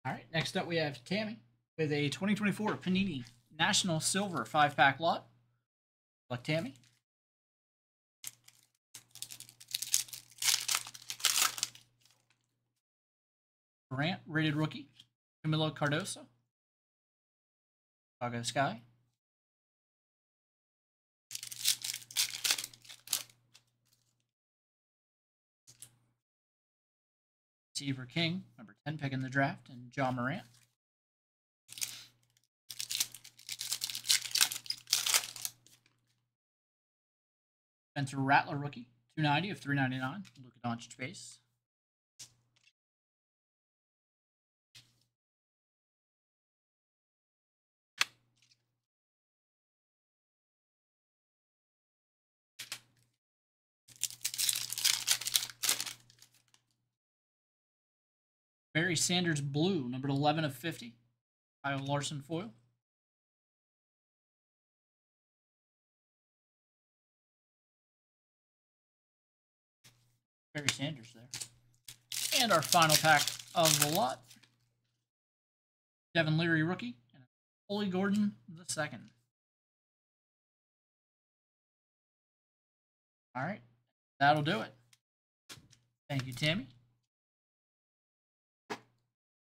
All right, next up we have Tammie with a 2024 Panini National Silver 5-pack lot. Luck, Tammie. Grant, rated rookie. Camilo Cardoso. Chicago Sky. Receiver King, number 10 pick in the draft, and John Morant. Spencer Rattler rookie, 290 of 399. Luka Doncic base. Barry Sanders blue, number 11 of 50. Kyle Larson foil. Barry Sanders there. And our final pack of the lot. Devin Leary rookie. And Ollie Gordon the second. All right. That'll do it. Thank you, Tammie.